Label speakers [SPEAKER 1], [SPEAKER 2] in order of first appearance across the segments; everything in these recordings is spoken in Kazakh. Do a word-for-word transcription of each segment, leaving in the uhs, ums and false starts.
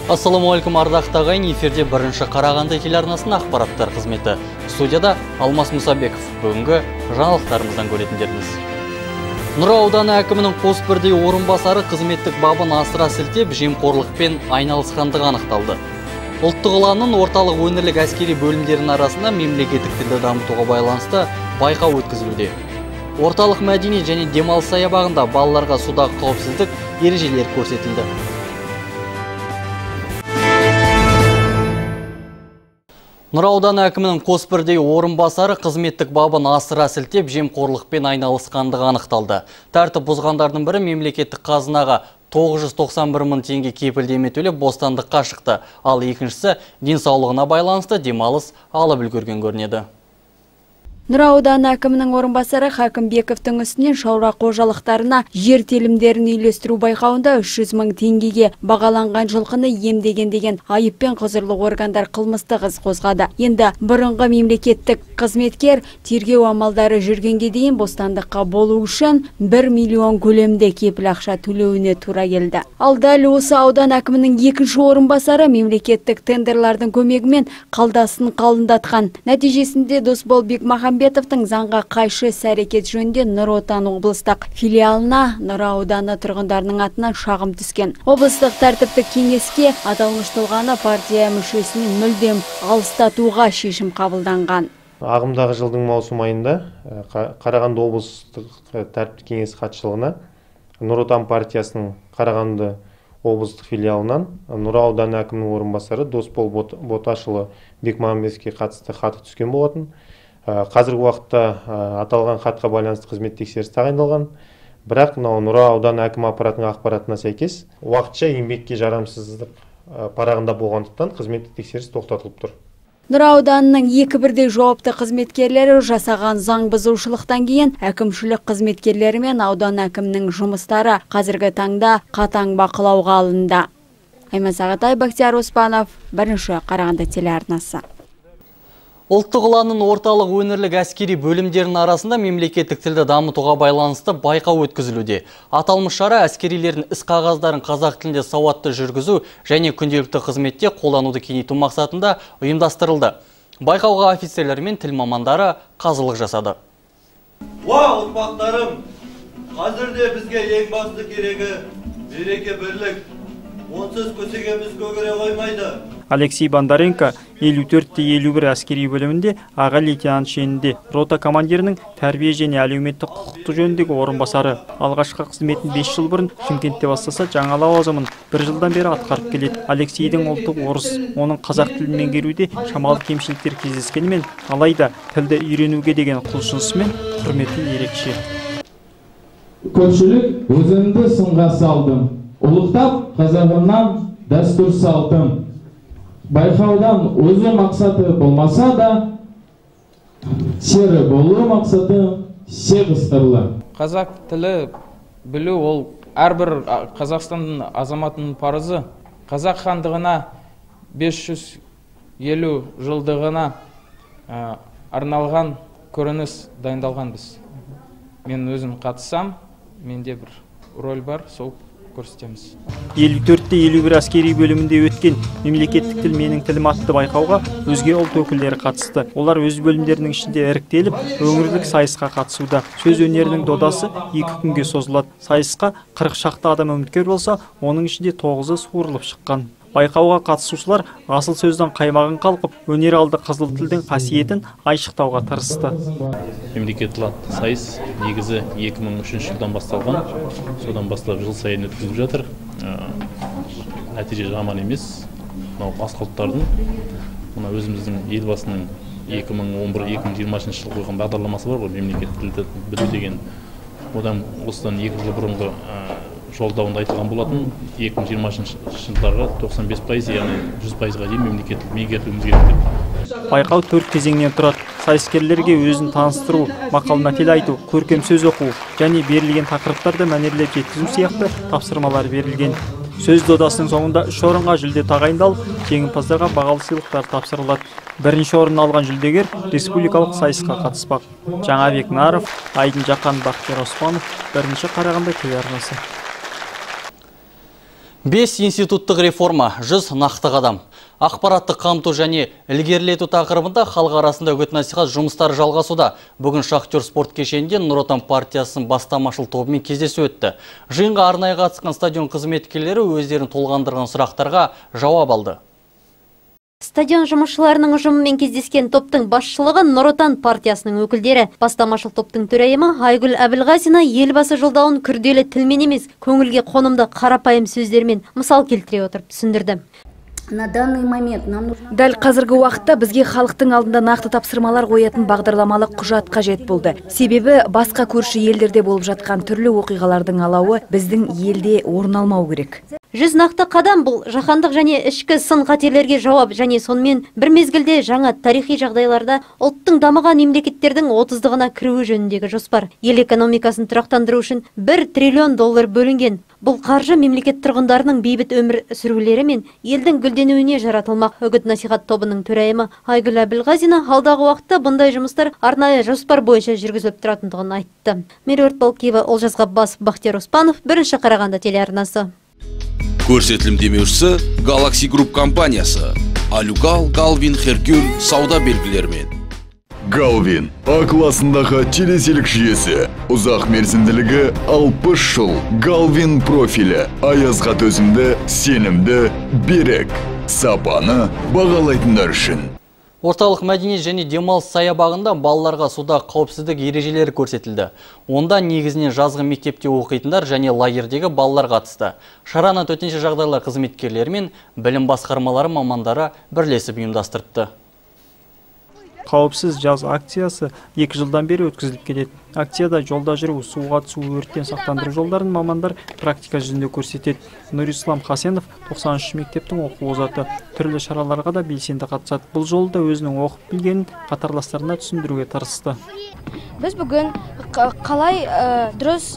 [SPEAKER 1] Ассаламуалейкум ардақты ағайын, эфирде бірінші Қарағанды телеарнасының ақпараттар қызметі. Студияда Алмас Мұсабеков. Бүгінгі жаңалықтарымыздан көретіндеріңіз. Нұра ауданы әкімінің қос бірдей орынбасары қызметтік бабын асыра сілтеп, жемқорлықпен айналысқандығы анықталды. Ұлттық ұланның орталық өңірлік әскери бөлімдерінің арасында мемлекеттік тілді дамытуға байланысты байқау өткізілуде. Орталық мәдени және демалыс саябағында балаларға судағы қауіпсіздік ережелері көрсетілді. Нұра ауданы әкімінің қос бірдей орынбасары қызметтік бабын асыра сілтеп, жемқорлықпен айналысқандығы анықталды. Тәртіп бұзғандардың бірі мемлекеттік қазынаға тоғыз жүз тоқсан бір мың теңге кепілдеме төлеп бостандыққа шықты, ал екіншісі денсаулығына байланысты демалыс алып үлгерген көрінеді.
[SPEAKER 2] Нұра ауданы әкімінің орынбасары Хакімбековтың үстінен шаруа қожалықтарына жер телімдерін үйлестіру байқауында үш жүз мың теңгеге бағаланған жылқыны емдеген деген айыппен құзырлы органдар қылмыстық іс қозғады. Енді бұрынғы мемлекеттік қызметкер тергеу амалдары жүргенге дейін бостандыққа болу үшін бір миллион көлемде кепіл ақша төлеуіне тура келді. Ал дәл осы аудан әкімінің екінші орынбасары мемлекеттік тендерлардың көмегімен қалдасын қалындатқан. Нәтижесінде Досбол Бекмахамбетовтың заңға қайшы іс-әрекет жөнінде Нұр Отан облыстық филиалына Нұра ауданы тұрғындарының атынан шағым түскен. Облыстық тәртіптік кеңеске аталмыш тұлғаны партия мүшесінен мүлдем алыстатуға шешім қабылданған.
[SPEAKER 3] Ағымдағы жылдың маусым айында Қарағанды облыстық тәртіптік кеңес хатшылығына Нұр Отан партиясының Қарағанды облыстық филиалынан Нұра ауданы әкімінің орынбасары Досбол Боташұлы Бекмахамбетовке қатысты хаты түскен болатын. Қазіргі уақытта аталған хатқа байланысты қызмет тексеріс тағайындалған. Бірақ Нұра ауданы әкім аппаратының ақпаратына сәйкес уақытша еңбекке жарамсыздық парағында болғандықтан қызметтік тексеріс тоқтатылып тұр.
[SPEAKER 2] Нұра ауданының екі бірдей жауапты қызметкерлері жасаған заң бұзушылықтан кейін әкімшілік қызметкерлері мен аудан әкімінің жұмыстары қазіргі таңда қатаң бақылауға алынды. Айман Сағатай, Бақтияр Оспанов, бірінші Қарағанды телеарнасы.
[SPEAKER 1] Ұлттық ұланның орталық өңірлік әскери бөлімдерінің арасында мемлекеттік тілді дамытуға байланысты байқау өткізілуде. Аталмыш шара әскерилердің іс қағаздарын қазақ тілінде сауатты жүргізу және күнделікті қызметте қолдануды кеңейту мақсатында ұйымдастырылды. Байқауға офицерлер мен тіл мамандары қазылық жасады.
[SPEAKER 4] Уа, ұрпақтарым, қазірде бізге ең басты керегі береке бірлік. Онсыз көсегеміз көгере қоймайды.
[SPEAKER 5] Алексей Бондаренко елу төрт те елу бір әскери бөлімінде аға лейтенант шенінде рота командирінің тәрбие және әлеуметтік құқықтық жөніндегі орынбасары. Алғашқы қызметін бес жыл бұрын Шымкентте бастаса, жаңа лауазымын бір жылдан бері атқарып келеді. Алексейдің ұлты орыс, оның қазақ тілін меңгеруде шамалы кемшіліктер кездескенімен, алайда тілді үйренуге деген құлшынысымен құрметі ерекше.
[SPEAKER 6] Көпшілік өзімді сынға салдым. Ұлықтап қазағымнан дәстүр салдым. Байқаудан өзі мақсаты болмаса да, сері болу мақсаты сегістірлі.
[SPEAKER 7] Қазақ тілі білу ол әрбір Қазақстанның азаматының парызы. Қазақ хандығына бес жүз елу жылдығына арналған көрініс дайындалған біз. Мен өзім қатысам, менде бір рөл бар, сол көрсетеміз.
[SPEAKER 5] елу төрт те елу бір әскери бөлімінде өткен мемлекеттік тіл менің тілім атты байқауға өзге ұлт өкілдері қатысты. Олар өз бөлімдерінің ішінде іріктеліп, өңірлік сайысқа қатысуда. Сөз өнерінің додасы екі күнге созылады. Сайысқа қырық шақты адам үміткер болса, оның ішінде тоғызы суырылып шыққан. Байқауға қатысушылар асыл сөздің қаймағын қалқып, өнер алды қызыл тілдің қасиетін айшықтауға тырысты.
[SPEAKER 8] Мемлекеттік сайыс негізі екі мың үшінші жылдан басталған. Содан бастап жыл сайын өткізіп жатыр. Нәтиже жаман емес. Мынау басқалттардың, мына өзіміздің елбасының екі мың он бір екі мың жиырмасыншы жылы қойған бағдарламасы бар ғой, мемлекеттік тілді білу деген. Одан осыдан екі жыл бұрынғы жолдауында айтылған болатын, екі мың жиырмасыншы жылдарға тоқсан бес пайыз, яғни жүз пайызға дейін мемлекеттік меңгертуіміз керек деп.
[SPEAKER 5] Байқау төрт кезеңнен тұрады. Сайыскерлерге өзін таныстыру, мақал-мәтел айту, көркем сөз оқу және берілген тақырыптарды мәнерлеп жеткізу сияқты тапсырмалар берілген. Сөз додасының соңында үш орынға жүлде тағайындалып, жеңімпаздарға бағалы сыйлықтар тапсырылады. Бірінші орын алған жүлдегер республикалық сайысқа қатыспақ. Жаңабек Наров, Айдын Жақан, Бақтияр Оспанов, бірінші Қарағанды телеарнасы.
[SPEAKER 1] Бес институттық реформа, жүз нақты қадам. Ақпараттық қамту және ілгерілету тақырыбында халық арасында үгіт-насихат жұмыстары жалғасуда. Бүгін Шахтер спорт кешенінде Нұр Отан партиясының бастамашыл тобымен кездесу өтті. Жиынға арнайы қатысқан стадион қызметкерлері өздерін толғандырған сұрақтарға жауап алды.
[SPEAKER 9] Стадион жұмысшыларының ұжымымен кездескен топтың басшылығы Нұр Отан партиясының өкілдері. Бастамашыл топтың төрайымы Айгүл Әбілғазина елбасы жолдауын күрделі тілмен емес, көңілге қонымды қарапайым сөздермен мысал келтіре отырып түсіндірді.
[SPEAKER 2] На данный момент нам нужно... Дәл қазіргі уақытта бізге халықтың алдында нақты тапсырмалар қоятын бағдарламалық құжат қажет болды. Себебі басқа көрші елдерде болып жатқан түрлі оқиғалардың алауы біздің елде орын алмау керек.
[SPEAKER 9] Жүз нақты қадам бұл жаһандық және ішкі сын қатерлерге жауап және сонымен бір мезгілде жаңа тарихи жағдайларда ұлттың дамыған мемлекеттердің отыздығына кіруі жөніндегі жоспар. Ел экономикасын тұрақтандыру үшін бір триллион доллар бөлінген. Бұл қаржы мемлекет тұрғындарының бейбіт өмір сүрулері мен елдің гүлденуіне жаратылмақ. Үгіт-насихат тобының төрайымы Айгүл Әбілғазина алдағы уақытта бұндай жұмыстар арнайы жоспар бойынша жүргізіліп тұратындығын айтты. Меруерт Балкиева, Олжас Ғаббасов, Бақтияр Оспанов, бірінші Қарағанды телеарнасы.
[SPEAKER 10] Көрсетілім демеушісі Galaxy Group компаниясы. Алюгал, Галвин, Херкюль сауда белгілерімен.
[SPEAKER 11] Галвин А классындағы телеселік жүйесі. Ұзақ мерзімділігі алпыс жыл. Галвин профилі. Аязға төзімді, сенімді, берік. Сапаны бағалайтындар үшін.
[SPEAKER 1] Орталық мәдениет және демалыс саябағында балаларға суда қауіпсіздік ережелері көрсетілді. Онда негізінен жазғы мектепте оқитындар және лагердегі балалар қатысты. Шараны төтенше жағдайлар қызметкерлері мен білім басқармалары мамандары бірлесіп ұйымдастырыпты.
[SPEAKER 5] Қауіпсіз жаз акциясы екі жылдан бері өткізіліп келеді. Акцияда жолда жүру, суға түсу, өрттен сақтандыру жолдарын мамандар практика жүзінде көрсетеді. Нұрислам Хасенов тоқсан үш мектептің оқу озаты, түрлі шараларға да белсенді қатысады. Бұл жолда өзінің оқып білгенін қатарластарына түсіндіруге тырысты.
[SPEAKER 12] Біз бүгін қалай дұрыс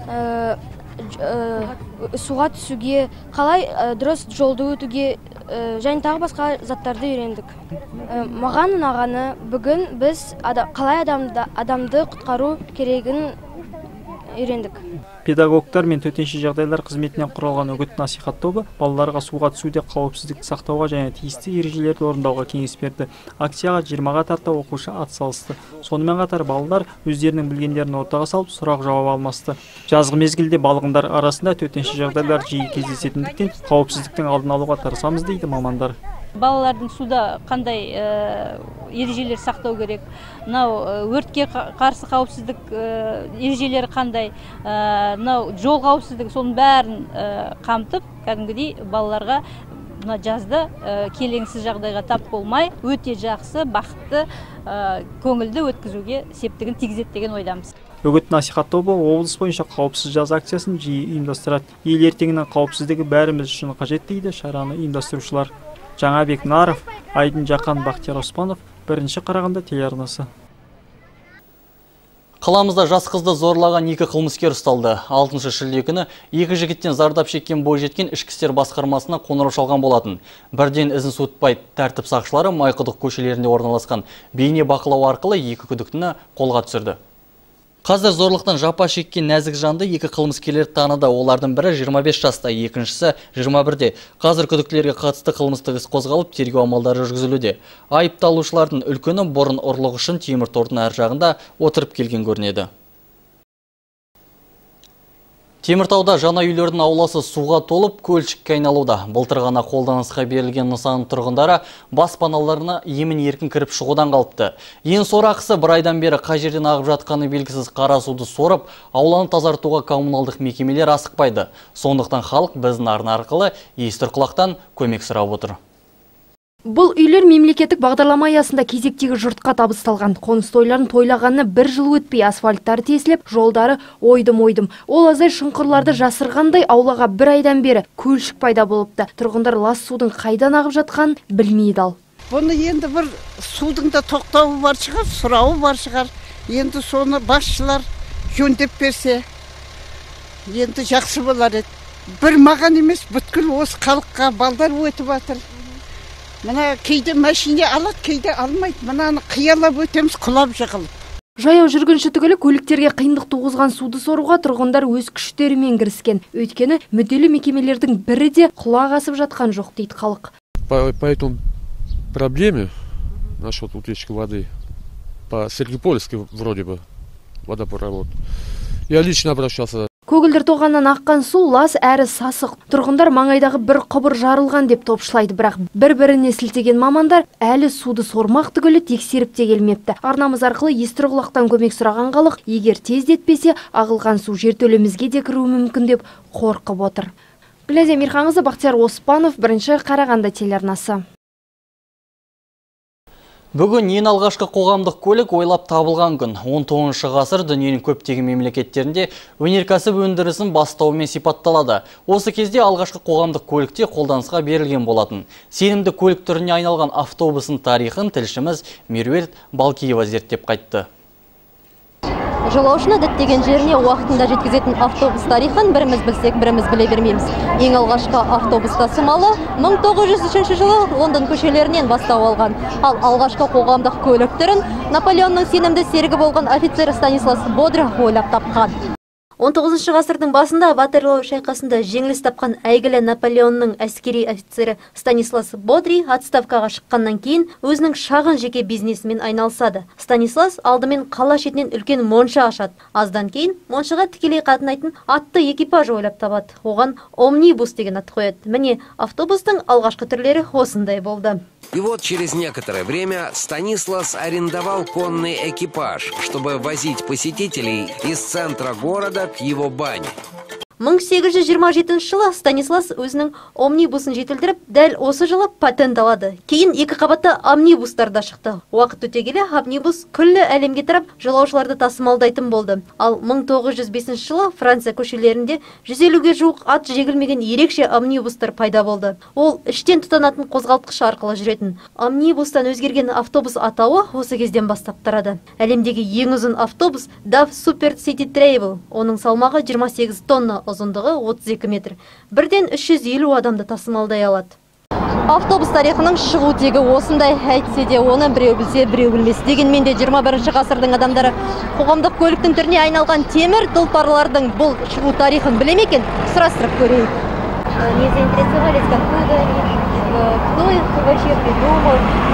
[SPEAKER 12] суға түсуге, қалай дұрыс жолды өтуге және тағы басқа заттарды үйрендік. Маған ұнағаны бүгін біз қалай адамды құтқару керегін үйрендік.
[SPEAKER 5] Педагогтар мен төтенше жағдайлар қызметінен құралған үгіт-насихат тобы балаларға суға түсуде қауіпсіздікті сақтауға және тиісті ережелерді орындауға кеңес берді. Акцияға жиырмаға тарта оқушы атсалысты. Сонымен қатар балалар өздерінің білгендерін ортаға салып сұрақ жауап алмасты. Жазғы мезгілде балғындар арасында төтенше жағдайлар жиі кездесетіндіктен қауіпсіздіктің алдын алуға тырысамыз дейді мамандар.
[SPEAKER 13] Балалардың суда қандай ережелер сақтау керек, мынау өртке қарсы қауіпсіздік ережелері қандай, мынау жол қауіпсіздігі, соның бәрін қамтып, кәдімгідей балаларға мына жазда келеңсіз жағдайға тап болмай, өте жақсы, бақытты, көңілді өткізуге септігін тигізеді деген ойдамыз.
[SPEAKER 5] Үгіт-насихат тобы облыс бойынша қауіпсіз жаз акциясын жиі ұйымдастырады. Ел ертеңінің қауіпсіздігі бәріміз үшін қажет дейді шараны ұйымдастырушылар. Жаңабек Наров, Айдын Жақан, Бақтияр Оспанов, бірінші Қарағанды телеарнасы.
[SPEAKER 1] Қаламызда жас қызды зорлаған екі қылмыскер ұсталды. алтыншы шілде күні екі жігіттен зардап шеккен бойжеткен ішкі істер басқармасына қоңырау шалған болатын. Бірден ізін суытпай тәртіп сақшылары Майқұдық көшелерінде орналасқан бейне бақылау арқылы екі күдіктіні қолға түсірді. Қазір зорлықтан жапа шеккен нәзік жанды екі қылмыскерлер таныды. Олардың бірі жиырма бес жаста, екіншісі жиырма бірде. Қазір күдіктілерге қатысты қылмыстық іс қозғалып, тергеу амалдары жүргізілуде. Айыпталушылардың үлкені бұрын ұрлық үшін темір тордың ар жағында отырып келген көрінеді. Теміртауда жаңа үйлердің ауласы суға толып, көлшікке айналуда. Былтыр ғана қолданысқа берілген нысан тұрғындары баспаналарына емін еркін кіріп шығудан қалыпты. Ең сорақысы бір айдан бері қай жерден ағып жатқаны белгісіз қара суды сорып, ауланы тазартуға коммуналдық мекемелер асықпайды. Сондықтан халық біздің арна арқылы естір құлақтан көмек сұрап отыр.
[SPEAKER 14] Бұл үйлер мемлекеттік бағдарлама аясында кезектегі жұртқа табысталған. Қоныс тойларын тойлағаны бір жыл өтпей асфальттары тесіліп, жолдары ойдым-ойдым. Ол азай шұңқырларды жасырғандай аулаға бір айдан бері көлшік пайда болыпты. Тұрғындар лас судың қайдан ағып жатқанын білмейді ал.
[SPEAKER 15] Бұны енді бір судың да тоқтауы бар шығар, сұрауы бар шығар. Енді соны басшылар жөндеп берсе, енді жақсы болар еді. Бір маған емес, бүткіл осы халыққа балдар өтіп жатыр. Мына кейде машине алады, кейде алмайды. Мынаны қиялап өтеміз, құлап жығылып.
[SPEAKER 14] Жаяу жүргінші түгілі көліктерге қиындық туғызған суды соруға тұрғындар өз күштерімен кіріскен. Өйткені мүдделі мекемелердің бірі де құлақ асып жатқан жоқ дейді халық.
[SPEAKER 16] По, по этому проблеме насчет утечки воды по Сергипольской вроде бы водопровод. Я лично обращался.
[SPEAKER 14] Көгілдір тоғаннан аққан су лас әрі сасық. Тұрғындар маңайдағы бір құбыр жарылған деп топшылайды, бірақ бір-біріне сілтеген мамандар әлі суды сормақ түгілі тексеріп те келмепті. Арнамыз арқылы естір құлақтан көмек сұраған халық, егер тездетпесе, ағылған су жертөлемізге де кіруі мүмкін деп қорқып отыр. Глазия Мирхаңызы, Бақтияр Оспанов, бірінші Қарағанды телеарнасы.
[SPEAKER 1] Бүгін ең алғашқы қоғамдық көлік ойлап табылған күн. он тоғызыншы ғасыр дүниенің көптеген мемлекеттерінде өнеркәсіп өндірісін бастауымен сипатталады. Осы кезде алғашқы қоғамдық көлікте қолданысқа берілген болатын. Сенімді көлік түріне айналған автобустың тарихын тілшіміз Меруерт Балкиева зерттеп қайтты.
[SPEAKER 9] Жолаушыны діттеген жеріне уақытында жеткізетін автобус тарихын біріміз білсек, біріміз біле бермейміз. Ең алғашқы автобус тасымалы мың тоғыз жүз үшінші жылы Лондон көшелерінен бастау алған. Ал алғашқы қоғамдық көлік түрін Наполеонның сенімді серігі болған офицер Станислас Бодри ойлап тапқан. он тоғызыншы ғасырдың басында Ватерлоо шайқасында жеңіліс тапқан әйгілі Наполеонның әскери офицері Станислас Бодри отставкаға шыққаннан кейін өзінің шағын жеке бизнесімен айналысады. Станислас алдымен қала шетінен үлкен монша ашады. Аздан кейін моншаға тікелей қатынайтын атты экипаж ойлап табады. Оған омнибус деген ат қояды. Міне, автобустың алғашқы түрлері осындай болды.
[SPEAKER 17] И вот через некоторое время Станислас арендовал конный экипаж, чтобы возить посетителей из центра города к его бане.
[SPEAKER 9] мың сегіз жүз жиырма жетінші жылы Станислас өзінің омнибусын жетілдіріп, дәл осы жылы патент алады. Кейін екі қабатты омнибустарда шықты. Уақыт өте келе омнибус күллі әлемге тарап, жолаушыларды тасымалдайтын болды. Ал мың тоғыз жүз бесінші жылы Франция көшелерінде жүз елуге жуық ат жегілмеген ерекше омнибустар пайда болды. Ол іштен тұтанатын қозғалтқыш арқылы жүретін. Омнибустан өзгерген автобус атауы осы кезден бастап тарады. Әлемдегі ең ұзын автобус Даф Супер Сити Трейвел. Оның салмағы жиырма сегіз тонна, ұзындығы отыз екі метр. Бірден үш жүз елу адамды тасымалдай алады. Автобус тарихының шығу тегі осындай, әйтсе де оны біреу білсе, біреу білмес. Дегенмен де жиырма бірінші ғасырдың адамдары қоғамдық көліктің түріне айналған темір тұлпарлардың бұл шығу тарихын біле ме екен? Сұрастырып көрейік. Не заинтересовались, откуда они, кто их вообще придумал?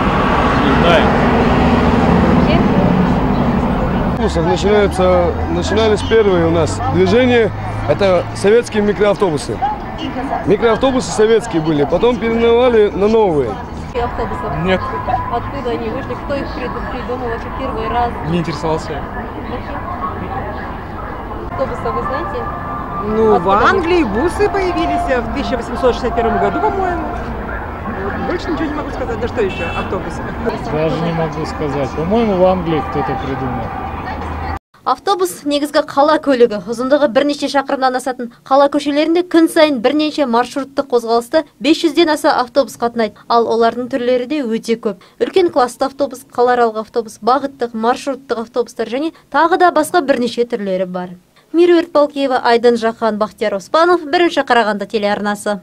[SPEAKER 18] Начинаются, начинались первые у нас движения, это советские микроавтобусы. Микроавтобусы советские были, потом переименовали на новые.
[SPEAKER 9] Автобусов?
[SPEAKER 18] Нет.
[SPEAKER 9] Откуда они вышли? Кто их придумал вообще первый раз?
[SPEAKER 18] Не интересовался.
[SPEAKER 9] Автобусы вы знаете?
[SPEAKER 19] Ну, в Англии бусы появились в тысяча восемьсот шестьдесят первом году, по-моему. Больше ничего не могу сказать. Да что еще? Автобусы.
[SPEAKER 20] Даже не могу сказать. По-моему, в Англии кто-то придумал.
[SPEAKER 9] Автобус негізгі қала көлігі. Ұзындығы бірнеше шақырымнан асатын қала көшелерінде күн сайын бірнеше маршрутты қозғалысты бес жүзден аса автобус қатынайды. Ал олардың түрлері де өте көп. Үлкен класты автобус, қалааралық автобус, бағыттық, маршруттық автобустар және тағы да басқа бірнеше түрлері бар. Меруерт Балкиева, Айдын Жақан, Бақтияр Оспанов, бірінші Қарағанды телеарнасы.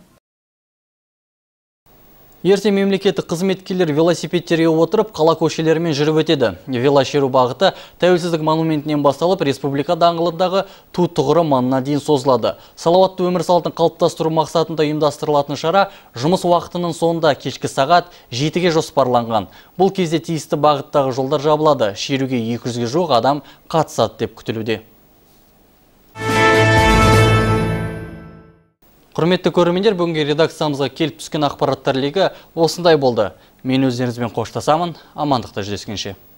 [SPEAKER 1] Ерте мемлекеттік қызметкерлер велосипедтерге отырып, қала көшелерімен жүріп өтеді. Велошеру бағыты Тәуелсіздік монументінен басталып, республика даңғылындағы Ту тұғыры маңына дейін созылады. Салауатты өмір салтын қалыптастыру мақсатында ұйымдастырылатын шара жұмыс уақытының соңында кешкі сағат жетіге жоспарланған. Бұл кезде тиісті бағыттағы жолдар жабылады. Шеруге екі жүзге жуық адам қатысады деп күтілуде. Құрметті көрермендер, бүгінгі редакциямызға келіп түскен ақпараттар легі осындай болды. Мен өздеріңізбен қоштасамын, амандықта жүздескенше.